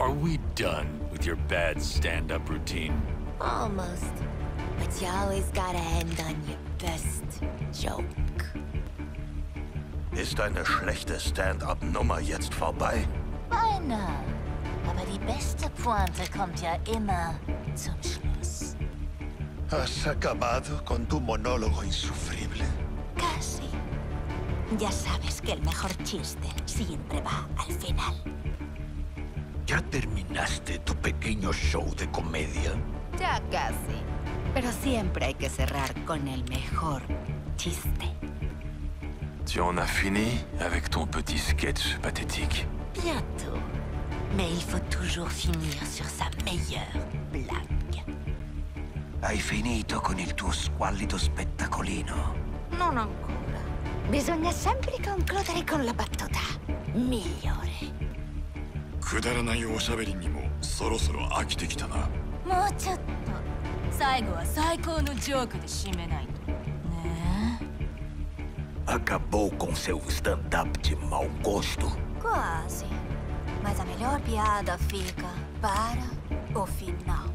Are we done with your bad stand-up routine? Almost. But you always gotta end on your best joke. Ist deine schlechte Stand-up-Nummer jetzt vorbei? Beinahe. Aber die beste Pointe kommt ja immer zum Schluss. Has acabado con tu monólogo insufrible. Casi. Ya sabes que el mejor chiste siempre va al final. ¿Ya terminaste tu pequeño show de comedia? Ya casi. Pero siempre hay que cerrar con el mejor chiste. Tu en as fini avec ton petit sketch pathétique? Bientôt. Mais il faut toujours finir sur sa meilleure blague. Hai finito con il tuo squallido spettacolino? Non ancora. Bisogna sempre concludere con la battuta migliore. くだらないおしゃべりにもそろそろ飽きてきたな。 もうちょっと。最後は最高のジョークで締めないと。ねえ。 Acabou com seu stand-up de mau gosto. Quase. Mas a melhor piada fica para o final.